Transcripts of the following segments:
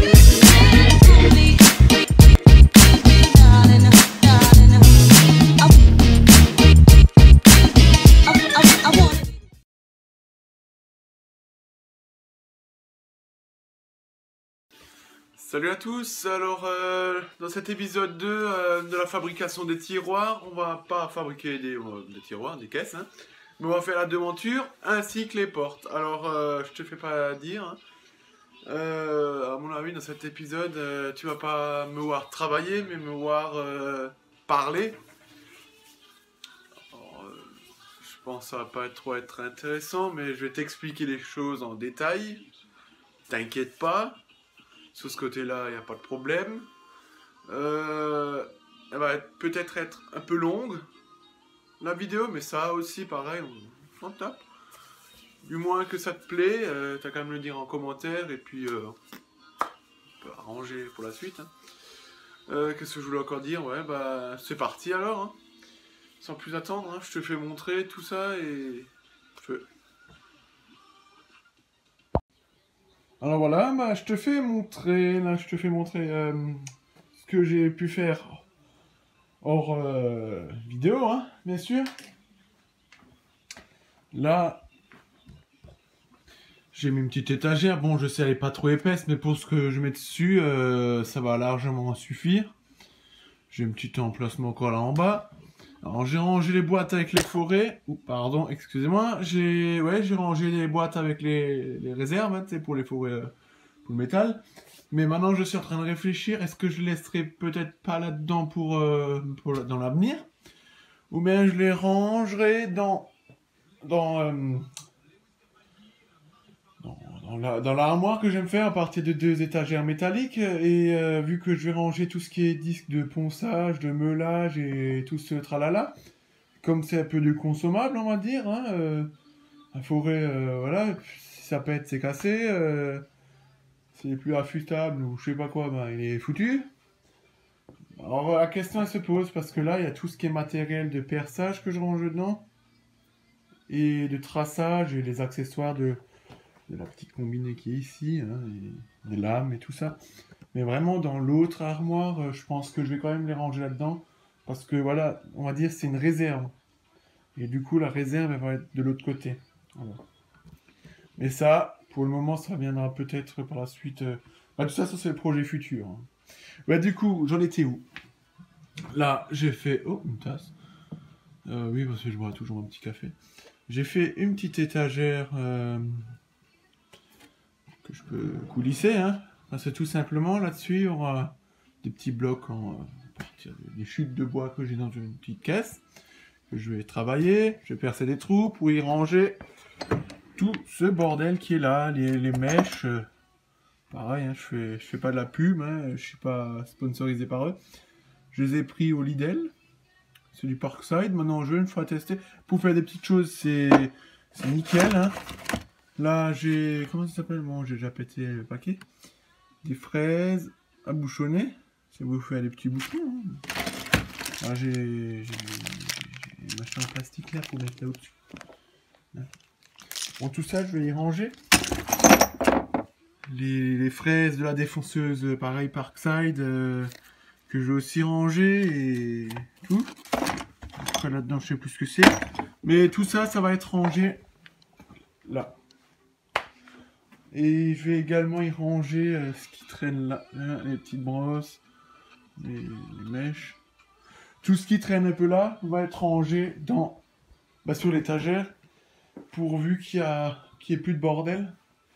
Salut à tous, alors dans cet épisode 2 de la fabrication des tiroirs, on va pas fabriquer des tiroirs, des caisses, hein, mais on va faire la devanture ainsi que les portes. Alors je te fais pas dire, hein, à mon avis dans cet épisode tu vas pas me voir travailler mais me voir parler. Alors, je pense que ça va pas trop être intéressant mais je vais t'expliquer les choses en détail, t'inquiète pas. Sur ce côté-là, il n'y a pas de problème. Elle va peut-être être un peu longue, la vidéo, mais ça aussi, pareil, on tape. Du moins que ça te plaît, t'as qu'à me le dire en commentaire, et puis on peut arranger pour la suite. Hein. Qu'est-ce que je voulais encore dire? Ouais, bah c'est parti alors. Hein. Sans plus attendre, hein, je te fais montrer tout ça et... Feu. Alors voilà, bah, je te fais montrer, ce que j'ai pu faire hors vidéo, hein, bien sûr. Là, j'ai mis une petite étagère. Bon, je sais, elle est pas trop épaisse, mais pour ce que je mets dessus, ça va largement suffire. J'ai un petit emplacement encore là en bas. Alors, j'ai rangé les boîtes avec les forêts. Pardon, excusez-moi. J'ai rangé les boîtes avec les réserves, hein, pour les forêts, pour le métal. Mais maintenant, je suis en train de réfléchir. Est-ce que je laisserai peut-être pas là-dedans dans l'avenir? Ou bien je les rangerai dans l'armoire que j'aime faire à partir de 2 étagères métalliques. Et vu que je vais ranger tout ce qui est disque de ponçage, de meulage et tout ce tralala, comme c'est un peu du consommable, on va dire, hein, la forêt, voilà, si ça pète, c'est cassé. S'il est plus affûtable ou je sais pas quoi, ben, il est foutu. Alors la question elle se pose parce que là il y a tout ce qui est matériel de perçage que je range dedans et de traçage et les accessoires de la petite combinée qui est ici, hein, et des lames et tout ça. Mais vraiment dans l'autre armoire, je pense que je vais quand même les ranger là-dedans parce que voilà, on va dire c'est une réserve. Et du coup la réserve elle va être de l'autre côté. Voilà. Mais ça, pour le moment, ça viendra peut-être par la suite. Bah, tout ça, c'est le projet futur. Hein. Bah, du coup, j'en étais où? Là, j'ai fait... Oh, une tasse. Oui, parce que je bois toujours un petit café. J'ai fait une petite étagère que je peux coulisser. Hein. C'est tout simplement, là-dessus, il y aura des petits blocs à partir des chutes de bois que j'ai dans une petite caisse. Que je vais travailler. Je vais percer des trous pour y ranger tout ce bordel qui est là. Les mèches... pareil, hein, je fais pas de la pub, hein, je suis pas sponsorisé par eux. Je les ai pris au Lidl. C'est du Parkside. Maintenant, une fois testé. Pour faire des petites choses, c'est nickel. Hein. Là, j'ai... Comment ça s'appelle? Bon, j'ai déjà pété le paquet. Des fraises à bouchonner. Ça vous fait des petits bouchons. Hein. Là, j'ai machin en plastique là pour mettre là au-dessus. Bon, tout ça, je vais y ranger. Les fraises de la défonceuse, pareil, Parkside, que je vais aussi ranger et tout. Après, là-dedans, je sais plus ce que c'est. Mais tout ça, ça va être rangé là. Et je vais également y ranger ce qui traîne là. Les petites brosses, les mèches. Tout ce qui traîne un peu là va être rangé sur l'étagère. Pourvu qu'il n'y ait plus de bordel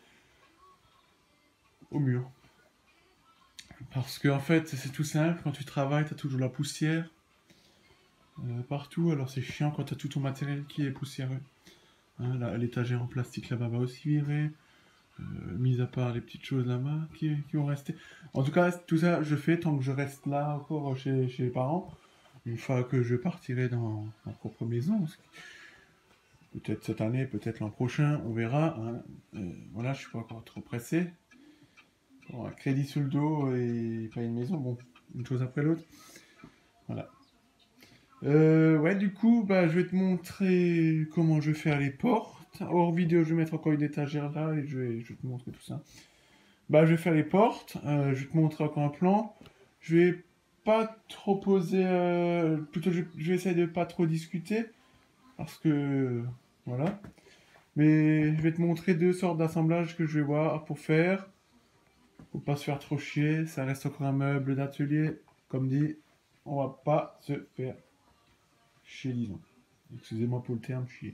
au mur. Parce que en fait, c'est tout simple, quand tu travailles, tu as toujours la poussière partout, alors c'est chiant quand tu as tout ton matériel qui est poussiéreux. Hein, l'étagère en plastique là-bas va aussi virer, mis à part les petites choses là-bas qui vont rester. En tout cas, tout ça, je fais tant que je reste là encore chez les parents. Une fois que je partirai dans ma propre maison, peut-être cette année, peut-être l'an prochain, on verra. Hein. Voilà, je suis pas encore trop pressé. Bon, un crédit sur le dos et pas une maison, bon, une chose après l'autre. Voilà. Ouais, du coup, bah, je vais te montrer comment je vais faire les portes. Hors vidéo, je vais mettre encore une étagère là et je vais te montrer tout ça. Bah, je vais faire les portes. Je vais te montrer encore un plan. Je vais pas trop poser. Plutôt, je vais essayer de pas trop discuter. Parce que. Voilà. Mais je vais te montrer deux sortes d'assemblages que je vais voir pour faire. Faut pas se faire trop chier. Ça reste encore un meuble d'atelier. Comme dit, on va pas se faire chier, disons. Excusez-moi pour le terme, chier.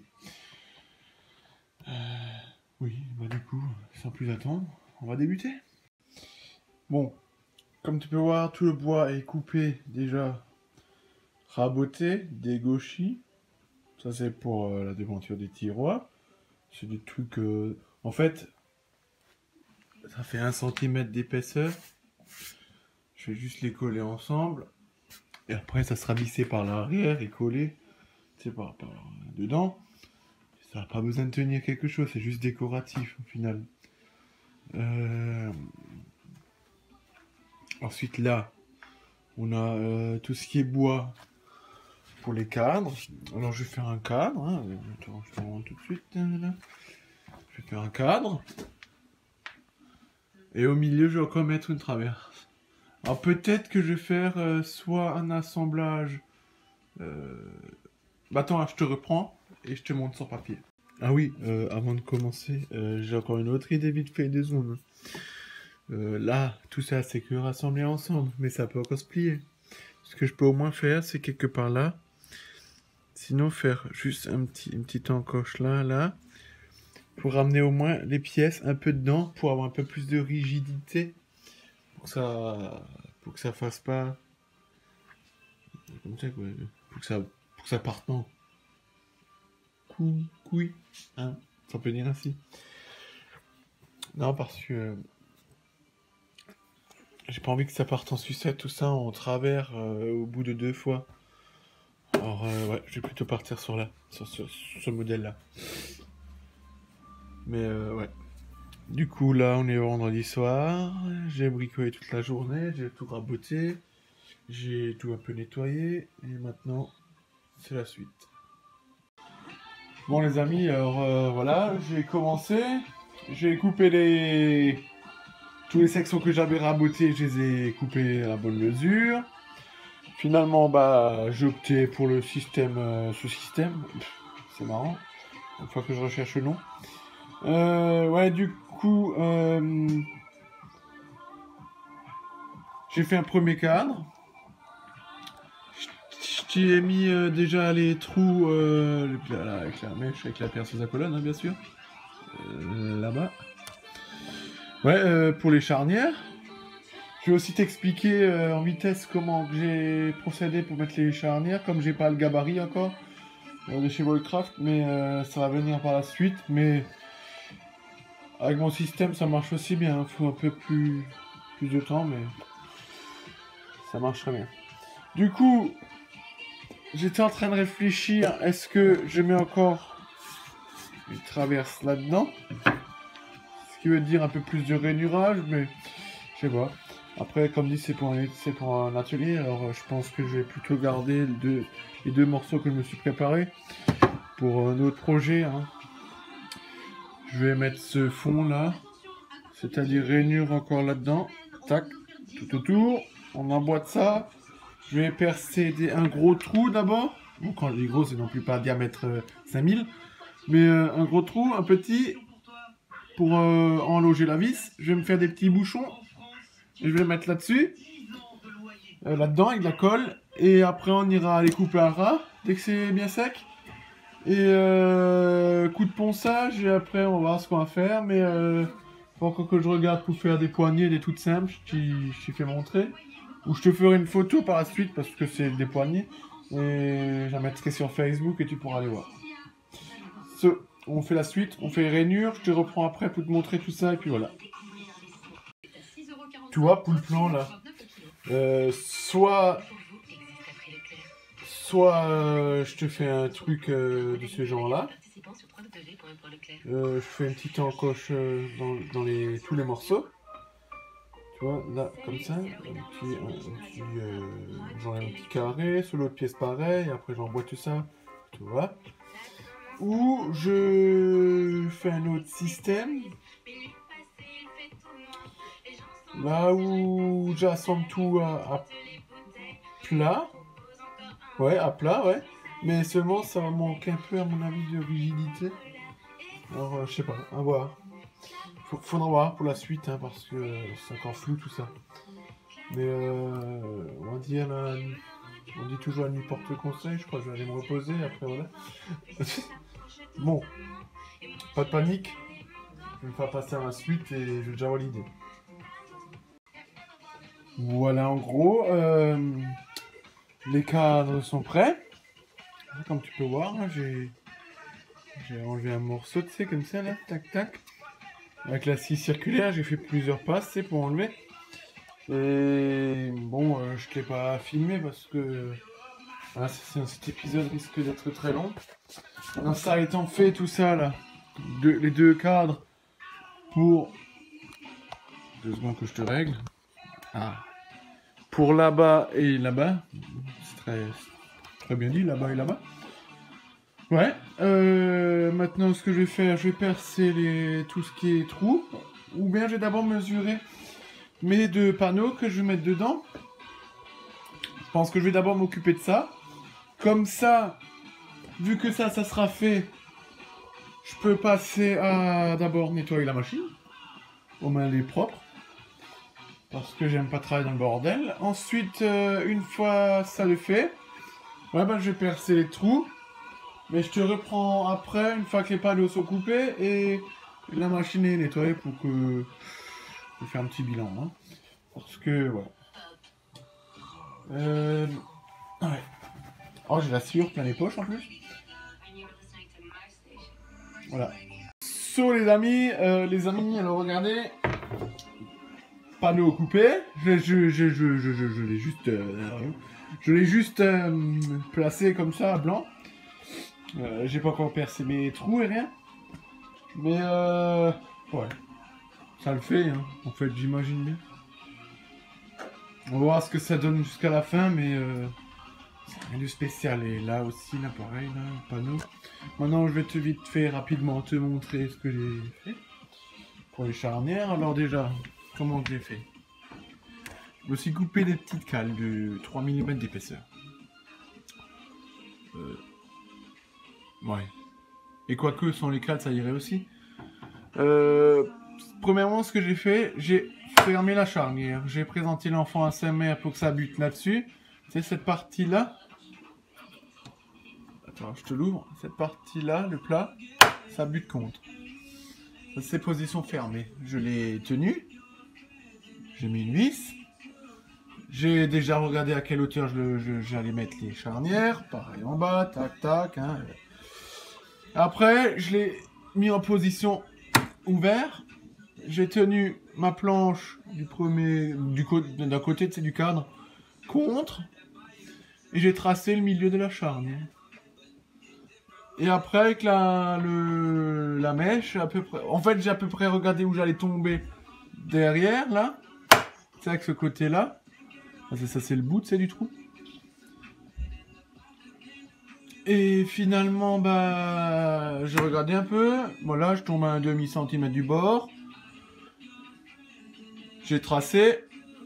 Oui, bah du coup, sans plus attendre, on va débuter. Bon, comme tu peux voir, tout le bois est coupé déjà, raboté, dégauchi. Ça c'est pour la devanture des tiroirs. C'est des trucs... En fait, ça fait 1 cm d'épaisseur. Je vais juste les coller ensemble. Et après, ça sera vissé par l'arrière et collé, tu sais, par dedans. Ça n'a pas besoin de tenir quelque chose, c'est juste décoratif au final. Ensuite là, on a tout ce qui est bois pour les cadres. Alors je vais faire un cadre. Hein. Attends, je te montre tout de suite. Là. Je vais faire un cadre. Et au milieu, je vais encore mettre une traverse. Alors peut-être que je vais faire soit un assemblage... Bah attends, je te reprends et je te montre sur papier. Ah oui, avant de commencer, j'ai encore une autre idée vite fait des zooms. Là, tout ça, c'est que rassembler ensemble, mais ça peut encore se plier. Ce que je peux au moins faire, c'est quelque part là. Sinon, faire juste une petite encoche là, pour ramener au moins les pièces un peu dedans, pour avoir un peu plus de rigidité, pour que ça fasse pas... Comme ça, quoi. Pour que ça parte non. Couille, hein, ça peut dire ainsi. Non, parce que... j'ai pas envie que ça parte en sucette, tout ça, en travers, au bout de 2 fois. Alors, ouais, je vais plutôt partir sur ce modèle-là. Mais, ouais. Du coup, là, on est vendredi soir. J'ai bricolé toute la journée, j'ai tout raboté. J'ai tout un peu nettoyé. Et maintenant, c'est la suite. Bon, les amis, alors, voilà, j'ai commencé. J'ai coupé tous les sections que j'avais rabotées, je les ai coupées à la bonne mesure. Finalement, bah, j'ai opté pour le système, ce système. C'est marrant. Une fois que je recherche le nom. Ouais, du coup, j'ai fait un premier cadre. Je t'y ai mis déjà les trous avec la mèche, avec la perceuse à colonne, hein, bien sûr. Là-bas. Ouais, pour les charnières. Je vais aussi t'expliquer en vitesse comment j'ai procédé pour mettre les charnières, comme j'ai pas le gabarit encore de chez Volcraft, mais ça va venir par la suite. Mais avec mon système, ça marche aussi bien. Il faut un peu plus de temps, mais ça marche très bien. Du coup, j'étais en train de réfléchir, est-ce que je mets encore une traverse là-dedans? Ce qui veut dire un peu plus de rainurage, mais je sais pas. Après, comme dit, c'est pour un atelier, alors je pense que je vais plutôt garder les deux morceaux que je me suis préparé pour un autre projet. Hein. Je vais mettre ce fond là, c'est-à-dire rainure encore là-dedans. Tac, tout autour. On emboîte ça. Je vais percer un gros trou d'abord. Bon, quand je dis gros, c'est non plus pas diamètre 5000. Mais un gros trou, un petit, pour en loger la vis. Je vais me faire des petits bouchons. Et je vais les mettre là-dessus. Là-dedans avec de la colle. Et après, on ira les couper à ras, dès que c'est bien sec. Et coup de ponçage. Et après, on va voir ce qu'on va faire. Mais faut encore que je regarde pour faire des poignées, des toutes simples. Je t'y fais montrer. Ou je te ferai une photo par la suite parce que c'est des poignées. Et je la mettrai sur Facebook et tu pourras aller voir. On fait la suite, on fait les rainures. Je te reprends après pour te montrer tout ça. Et puis voilà. Tu vois, pour le plan là. Soit je te fais un truc de ce genre là. Je fais une petite encoche dans tous les morceaux. Tu vois, là, comme ça, j'enlève un petit carré, sur l'autre pièce pareil, après j'envoie tout ça, tu vois. Ou je fais un autre système. Là où j'assemble tout à plat. Ouais, à plat, ouais. Mais seulement, ça manque un peu, à mon avis, de rigidité. Alors, je sais pas, à voir. Faudra voir pour la suite, hein, parce que c'est encore flou tout ça. Mais on dit, on dit toujours à nuit porte conseil, je crois que je vais aller me reposer, après voilà. Bon, pas de panique, je vais me faire passer à la suite et je vais déjà avoir l'idée. Voilà en gros, les cadres sont prêts. Comme tu peux voir, hein, j'ai enlevé un morceau, tu sais, comme ça là, tac tac. Avec la scie circulaire, j'ai fait plusieurs passes, c'est pour enlever. Et bon, je ne t'ai pas filmé parce que voilà, cet épisode risque d'être très long. Alors, ça étant fait, tout ça là, les deux cadres pour 2 secondes que je te règle. Ah. Pour là-bas et là-bas, c'est très bien dit, là-bas et là-bas. Ouais. Maintenant, ce que je vais faire, je vais percer tout ce qui est trou, ou bien je vais d'abord mesurer mes 2 panneaux que je vais mettre dedans. Je pense que je vais d'abord m'occuper de ça. Comme ça, vu que ça sera fait, je peux passer à d'abord nettoyer la machine. Au moins elle est propre. Parce que j'aime pas travailler dans le bordel. Ensuite, une fois ça le fait, ouais, je vais percer les trous. Mais je te reprends après, une fois que les panneaux sont coupés et la machine est nettoyée pour que je fasse un petit bilan. Hein. Parce que, ouais. Ouais. Oh, j'ai la sueur plein les poches en plus. Voilà. So les amis, alors regardez. Panneau coupé. Je l'ai juste, placé comme ça, blanc. J'ai pas encore percé mes trous et rien. Mais ouais. Ça le fait, hein. En fait, j'imagine bien. On va voir ce que ça donne jusqu'à la fin, mais c'est rien de spécial. Et là aussi, là, pareil, là, le panneau. Maintenant, je vais vite fait rapidement te montrer ce que j'ai fait pour les charnières. Alors déjà, comment j'ai fait? Je me suis coupé des petites cales de 3 mm d'épaisseur. Ouais. Et quoique, sans les cales, ça irait aussi. Premièrement, ce que j'ai fait, j'ai fermé la charnière. J'ai présenté l'enfant à sa mère pour que ça bute là-dessus. C'est cette partie-là. Attends, je te l'ouvre. Cette partie-là, le plat, ça bute contre. Ça, c'est position fermée. Je l'ai tenu. J'ai mis une vis. J'ai déjà regardé à quelle hauteur j'allais mettre les charnières. Pareil en bas, tac, tac. Hein. Après, je l'ai mis en position ouverte. J'ai tenu ma planche d'un côté du cadre contre et j'ai tracé le milieu de la charnière. Et après avec la mèche à peu près, en fait j'ai à peu près regardé où j'allais tomber derrière là, c'est avec ce côté là, ça c'est le bout du trou. Et finalement j'ai regardé un peu, voilà je tombe à un demi-centimètre du bord. J'ai tracé.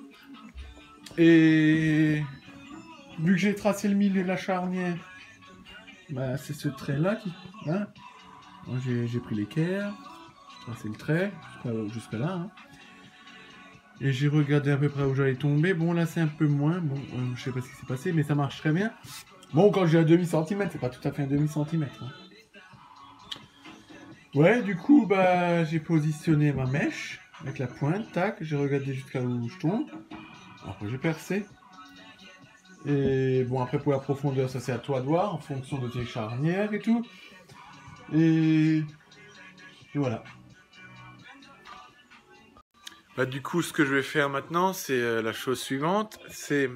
Et vu que j'ai tracé le milieu de la charnière, c'est ce trait-là qui... Hein, j'ai pris l'équerre, j'ai tracé le trait, jusqu'à là. Hein, et j'ai regardé à peu près où j'allais tomber. Bon, là, c'est un peu moins. Bon, je sais pas ce qui s'est passé, mais ça marche très bien. Bon, quand j'ai un demi-centimètre, c'est pas tout à fait un demi-centimètre. Hein. Ouais, du coup, j'ai positionné ma mèche avec la pointe, tac, j'ai regardé jusqu'à où je tombe. Après, j'ai percé. Et bon, après, pour la profondeur, ça c'est à toi de voir, en fonction de tes charnières et tout. Et voilà. Du coup, ce que je vais faire maintenant, c'est la chose suivante. C'est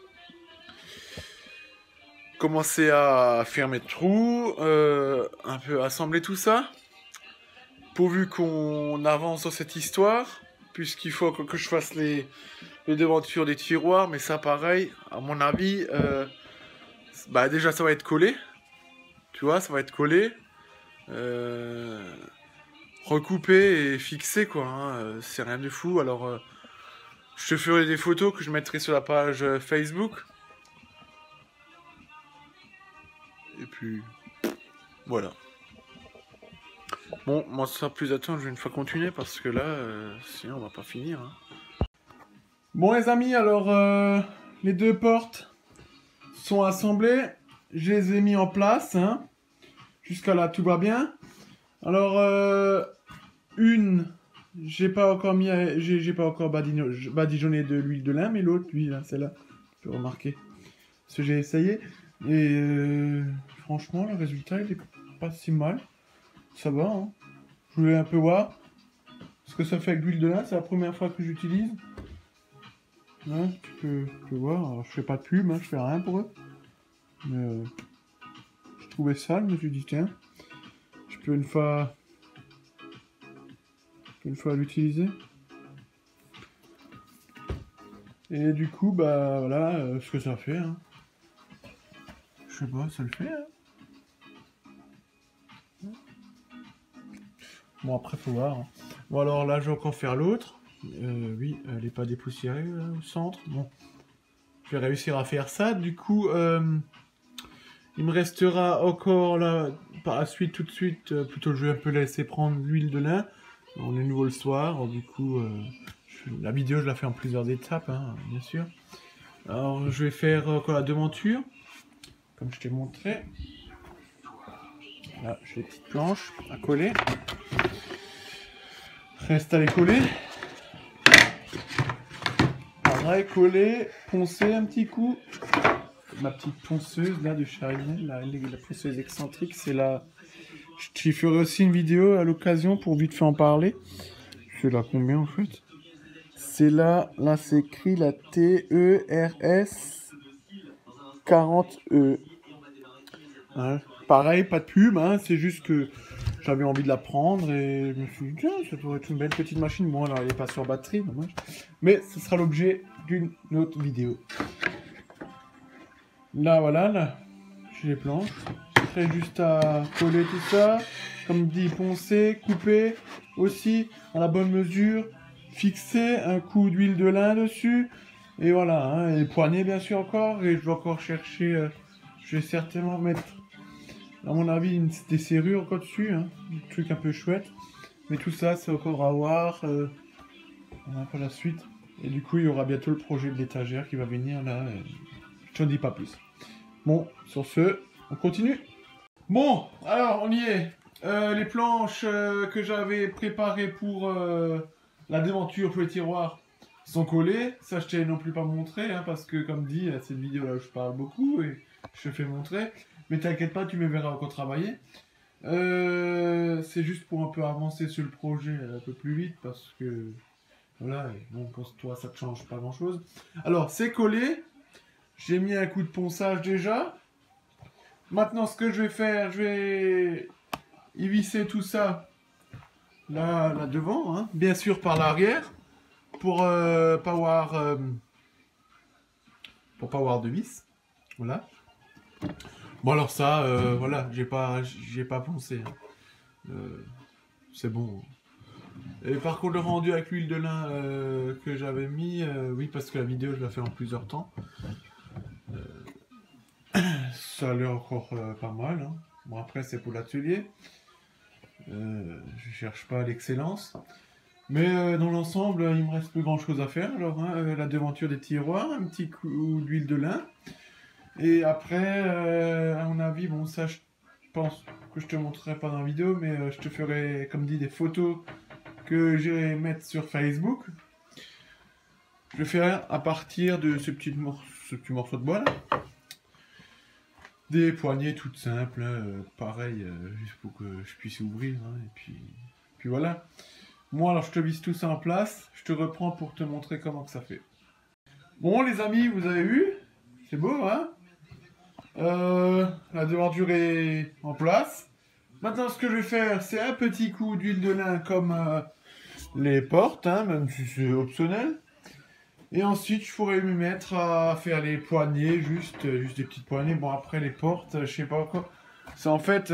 commencer à faire mes trous, un peu assembler tout ça. Pourvu qu'on avance dans cette histoire, puisqu'il faut que je fasse les devantures des tiroirs, mais ça pareil, à mon avis, déjà ça va être collé. Tu vois, ça va être collé. Recoupé et fixé, quoi. Hein, c'est rien de fou. Alors, Je te ferai des photos que je mettrai sur la page Facebook. Et puis, voilà. Bon, moi, sans plus attendre, je vais une fois continuer parce que là, sinon, on va pas finir. Hein. Bon, les amis, alors, les deux portes sont assemblées. Je les ai mis en place. Hein. Jusqu'à là, tout va bien. Alors, une, j'ai pas encore mis, j'ai pas encore badigeonné de l'huile de lin, mais l'autre, lui, là, celle-là, tu peux remarquer. Parce que j'ai essayé. Et franchement, le résultat, il est pas si mal. Ça va, hein. Je voulais un peu voir ce que ça fait avec l'huile de lin. C'est la première fois que j'utilise. Hein, tu peux voir. Alors, je fais pas de pub, hein, je fais rien pour eux. Mais je trouvais ça, je me suis dit, tiens, je peux une fois l'utiliser. Et du coup, bah voilà ce que ça fait. Hein. Je sais pas, ça le fait. Hein. Bon, après, faut voir. Hein. Bon, alors là, je vais encore faire l'autre. Oui, elle n'est pas dépoussiérée au centre. Bon, je vais réussir à faire ça. Du coup, il me restera encore là, par la suite, tout de suite, plutôt je vais un peu laisser prendre l'huile de lin. On est nouveau le soir, du coup, la vidéo, je la fais en plusieurs étapes, hein, bien sûr. Alors, je vais faire encore la devanture, comme je t'ai montré. Là, j'ai les petites planches à coller. Reste à les coller. Pareil, coller, poncer un petit coup. Ma petite ponceuse là de Chariniel, la ponceuse excentrique, c'est la... Je ferai aussi une vidéo à l'occasion pour vite fait en parler. C'est là combien en fait? C'est là c'est écrit la TERS 40E. Hein, pareil, pas de pub, hein, c'est juste que j'avais envie de la prendre et je me suis dit, tiens, ça pourrait être une belle petite machine. Bon, alors elle n'est pas sur batterie, dommage. Mais ce sera l'objet d'une autre vidéo. Là, voilà, là, j'ai les planches. Après, juste à coller tout ça. Comme dit, poncer, couper aussi à la bonne mesure. Fixer un coup d'huile de lin dessus. Et voilà, hein, et les poignées bien sûr encore. Et je vais encore chercher, je vais certainement mettre, à mon avis, des serrures encore dessus. Hein, un truc un peu chouette. Mais tout ça, c'est encore à voir. On a pas la suite. Et du coup, il y aura bientôt le projet de l'étagère qui va venir là. Je t'en dis pas plus. Bon, sur ce, on continue. Bon, alors on y est. Les planches que j'avais préparées pour la déventure pour les tiroirs sont collées. Ça, je t'ai non plus pas montré, hein, parce que comme dit, cette vidéo là où je parle beaucoup et je te fais montrer. Mais t'inquiète pas, tu me verras encore travailler. C'est juste pour un peu avancer sur le projet un peu plus vite, parce que voilà, bon, pour toi ça ne change pas grand chose. Alors, c'est collé. J'ai mis un coup de ponçage déjà. Maintenant, ce que je vais faire, je vais y visser tout ça là devant, hein, bien sûr par l'arrière, pour pas avoir de vis. Voilà. Bon alors ça, voilà, j'ai pas poncé. Hein. C'est bon. Et par contre, le rendu avec l'huile de lin que j'avais mis, oui, parce que la vidéo, je la fais en plusieurs temps. Ça a l'air encore pas mal. Hein. Bon, après, c'est pour l'atelier. Je cherche pas l'excellence. Mais dans l'ensemble, il me reste plus grand chose à faire. Alors, hein, la devanture des tiroirs, un petit coup d'huile de lin. Et après, à mon avis, bon, ça, je pense que je te montrerai pas dans la vidéo, mais je te ferai, comme dit, des photos que j'irai mettre sur Facebook. Je vais faire à partir de ce petit morceau de bois là. Des poignées toutes simples, pareil, juste pour que je puisse ouvrir, hein, et puis voilà. Moi, alors je te visse tout ça en place, je te reprends pour te montrer comment que ça fait. Bon les amis, vous avez vu? C'est beau, hein? La devanture est en place. Maintenant, ce que je vais faire, c'est un petit coup d'huile de lin comme les portes, hein, même si c'est optionnel. Et ensuite, je pourrais me mettre à faire les poignées, juste des petites poignées. Bon, après, les portes, je sais pas encore. C'est en fait,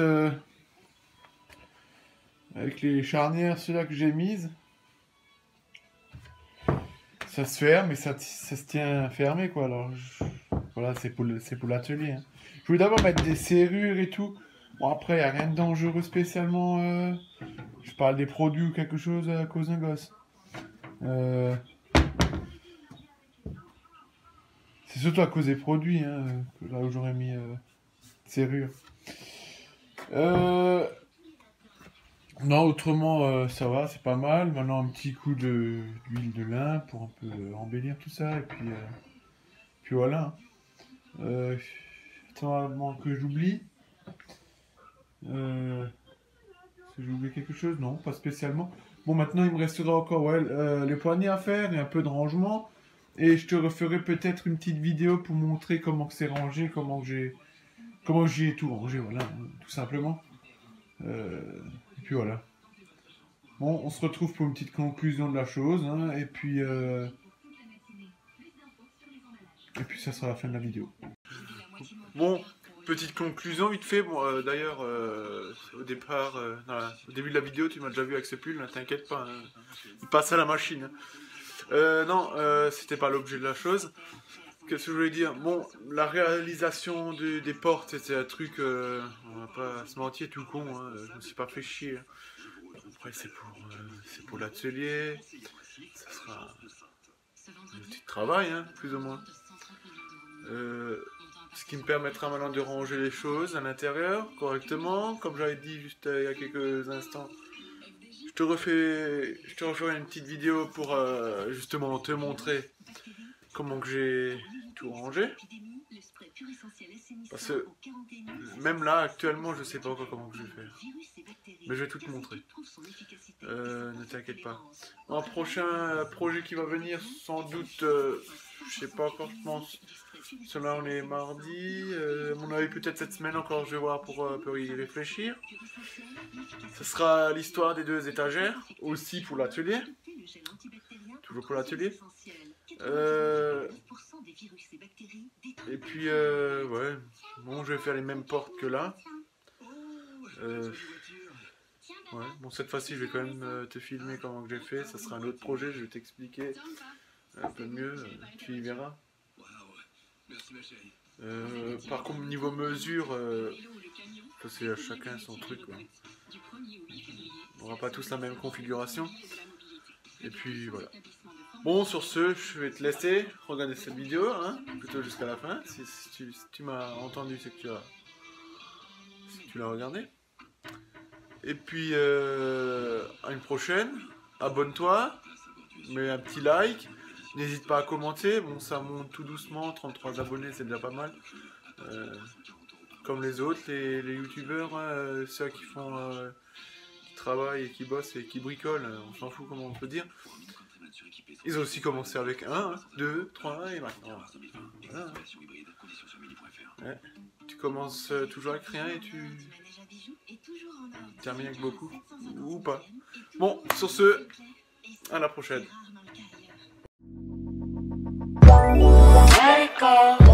avec les charnières, ceux-là que j'ai mises, ça se ferme et ça se tient fermé, quoi. Alors, voilà, c'est pour l'atelier. Hein. Je voulais d'abord mettre des serrures et tout. Bon, après, il n'y a rien de dangereux spécialement. Je parle des produits ou quelque chose à cause d'un gosse. C'est surtout à cause des produits, hein, que là où j'aurais mis serrure. Non, autrement, ça va, c'est pas mal. Maintenant, un petit coup d'huile de lin pour un peu embellir tout ça. Et puis voilà. Attends, avant que j'oublie. Si j'ai oublié quelque chose? Non, pas spécialement. Bon, maintenant, il me restera encore ouais, les poignées à faire et un peu de rangement. Et je te referai peut-être une petite vidéo pour montrer comment que c'est rangé, comment j'ai tout rangé, voilà, tout simplement. Et puis voilà. Bon, on se retrouve pour une petite conclusion de la chose, hein, et puis ça sera la fin de la vidéo. Bon, petite conclusion vite fait. Bon, d'ailleurs, au départ, au début de la vidéo, tu m'as déjà vu avec ce pull, hein, t'inquiète pas, hein, il passe à la machine. Hein. Non, c'était pas l'objet de la chose. Qu'est-ce que je voulais dire? Bon, la réalisation des portes, c'était un truc, on va pas se mentir, tout con, hein, je me suis pas fait chier. Hein. Après, c'est pour l'atelier, ça sera un petit travail, hein, plus ou moins. Ce qui me permettra maintenant de ranger les choses à l'intérieur correctement, comme j'avais dit juste il y a quelques instants. Je te referai une petite vidéo pour justement te montrer comment que j'ai tout rangé. Parce que même là, actuellement, je sais pas encore comment que je vais faire. Mais je vais tout te montrer. Ne t'inquiète pas. Un prochain projet qui va venir, sans doute, je sais pas encore, je pense. Cela, on est mardi. À mon avis, peut-être cette semaine encore, je vais voir pour y réfléchir. Ce sera l'histoire des 2 étagères, aussi pour l'atelier. Toujours pour l'atelier. Et puis, ouais, bon, je vais faire les mêmes portes que là. Ouais, bon, cette fois-ci, je vais quand même te filmer comment que j'ai fait. Ça sera un autre projet, je vais t'expliquer un peu mieux, tu y verras. Par contre, niveau mesure, ça c'est à chacun son truc. Quoi. On n'aura pas tous la même configuration. Et puis voilà. Bon, sur ce, je vais te laisser regarder cette vidéo, hein, plutôt jusqu'à la fin. Si tu m'as entendu, c'est que tu l'as regardé. Et puis, à une prochaine. Abonne-toi, mets un petit like. N'hésite pas à commenter. Bon, ça monte tout doucement. 33 abonnés, c'est déjà pas mal. Comme les autres, les youtubeurs, ceux qui font, qui travaillent et qui bossent et qui bricolent, on s'en fout comment on peut dire. Ils ont aussi commencé avec 1, 2, 3 et maintenant. Voilà. Ouais. Tu commences toujours avec rien et tu termines avec beaucoup. Ou pas. Bon, sur ce, à la prochaine.